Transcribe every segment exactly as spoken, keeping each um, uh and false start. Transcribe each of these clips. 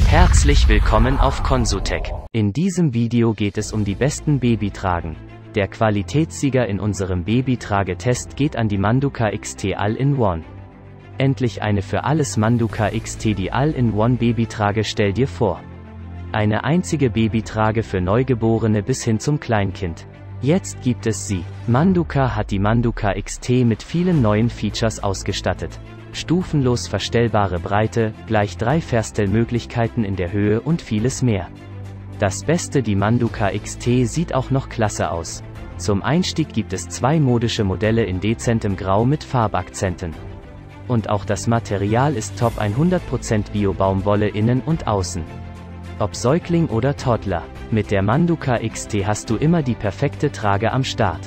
Herzlich willkommen auf Consutech. In diesem Video geht es um die besten Babytragen. Der Qualitätssieger in unserem Babytragetest geht an die Manduka X T All-in-One. Endlich eine für alles Manduka X T, die All-in-One Babytrage. Stell dir vor. Eine einzige Babytrage für Neugeborene bis hin zum Kleinkind. Jetzt gibt es sie. Manduka hat die Manduka X T mit vielen neuen Features ausgestattet. Stufenlos verstellbare Breite, gleich drei Verstellmöglichkeiten in der Höhe und vieles mehr. Das Beste, die Manduka X T sieht auch noch klasse aus. Zum Einstieg gibt es zwei modische Modelle in dezentem Grau mit Farbakzenten. Und auch das Material ist top, hundert Prozent Bio-Baumwolle innen und außen. Ob Säugling oder Toddler, mit der Manduka X T hast du immer die perfekte Trage am Start.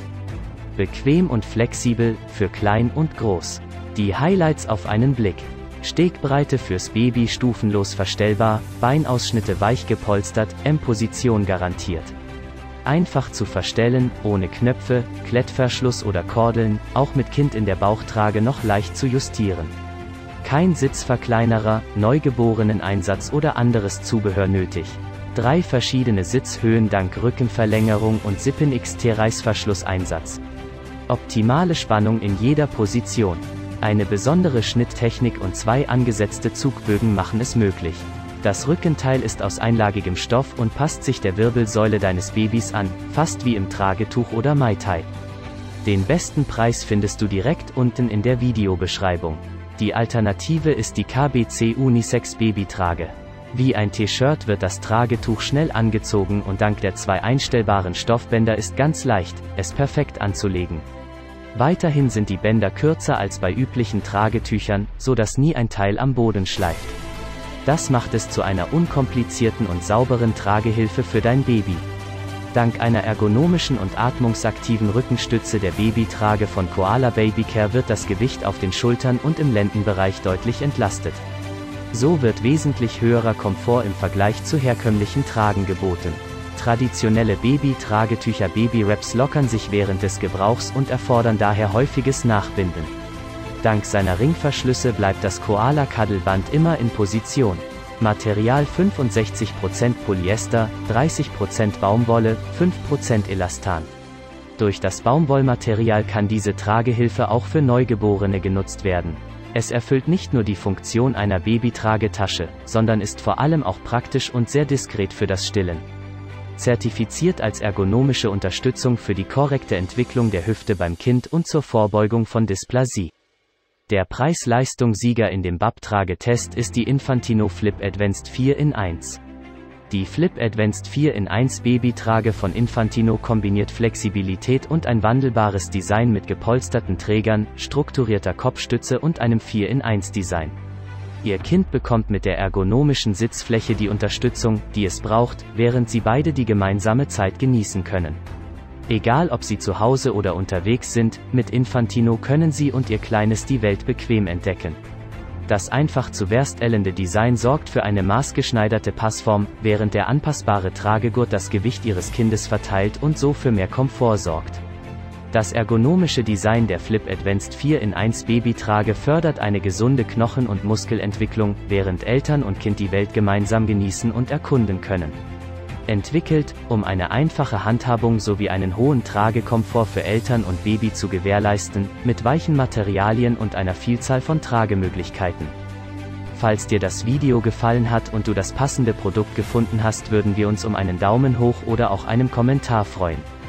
Bequem und flexibel, für klein und groß. Die Highlights auf einen Blick. Stegbreite fürs Baby stufenlos verstellbar, Beinausschnitte weich gepolstert, M-Position garantiert. Einfach zu verstellen, ohne Knöpfe, Klettverschluss oder Kordeln, auch mit Kind in der Bauchtrage noch leicht zu justieren. Kein Sitzverkleinerer, Neugeborenen-Einsatz oder anderes Zubehör nötig. Drei verschiedene Sitzhöhen dank Rückenverlängerung und Sippen X T-Reißverschlusseinsatz. Optimale Spannung in jeder Position. Eine besondere Schnitttechnik und zwei angesetzte Zugbögen machen es möglich. Das Rückenteil ist aus einlagigem Stoff und passt sich der Wirbelsäule deines Babys an, fast wie im Tragetuch oder Mai-Tai. Den besten Preis findest du direkt unten in der Videobeschreibung. Die Alternative ist die K B C Unisex Babytrage. Wie ein T-Shirt wird das Tragetuch schnell angezogen und dank der zwei einstellbaren Stoffbänder ist ganz leicht, es perfekt anzulegen. Weiterhin sind die Bänder kürzer als bei üblichen Tragetüchern, so dass nie ein Teil am Boden schleift. Das macht es zu einer unkomplizierten und sauberen Tragehilfe für dein Baby. Dank einer ergonomischen und atmungsaktiven Rückenstütze der Babytrage von Koala Babycare wird das Gewicht auf den Schultern und im Lendenbereich deutlich entlastet. So wird wesentlich höherer Komfort im Vergleich zu herkömmlichen Tragen geboten. Traditionelle Baby-Tragetücher Baby-Wraps lockern sich während des Gebrauchs und erfordern daher häufiges Nachbinden. Dank seiner Ringverschlüsse bleibt das Koala-Cuddle-Band immer in Position. Material fünfundsechzig Prozent Polyester, dreißig Prozent Baumwolle, fünf Prozent Elastan. Durch das Baumwollmaterial kann diese Tragehilfe auch für Neugeborene genutzt werden. Es erfüllt nicht nur die Funktion einer Babytragetasche, sondern ist vor allem auch praktisch und sehr diskret für das Stillen. Zertifiziert als ergonomische Unterstützung für die korrekte Entwicklung der Hüfte beim Kind und zur Vorbeugung von Dysplasie. Der Preis-Leistung-Sieger in dem B A B-Tragetest ist die Infantino Flip Advanced vier in eins. Die Flip Advanced vier in eins Babytrage von Infantino kombiniert Flexibilität und ein wandelbares Design mit gepolsterten Trägern, strukturierter Kopfstütze und einem vier in eins Design. Ihr Kind bekommt mit der ergonomischen Sitzfläche die Unterstützung, die es braucht, während sie beide die gemeinsame Zeit genießen können. Egal ob sie zu Hause oder unterwegs sind, mit Infantino können sie und ihr Kleines die Welt bequem entdecken. Das einfach zu verstellende Design sorgt für eine maßgeschneiderte Passform, während der anpassbare Tragegurt das Gewicht ihres Kindes verteilt und so für mehr Komfort sorgt. Das ergonomische Design der Flip Advanced vier in eins Babytrage fördert eine gesunde Knochen- und Muskelentwicklung, während Eltern und Kind die Welt gemeinsam genießen und erkunden können. Entwickelt, um eine einfache Handhabung sowie einen hohen Tragekomfort für Eltern und Baby zu gewährleisten, mit weichen Materialien und einer Vielzahl von Tragemöglichkeiten. Falls dir das Video gefallen hat und du das passende Produkt gefunden hast, würden wir uns um einen Daumen hoch oder auch einem Kommentar freuen.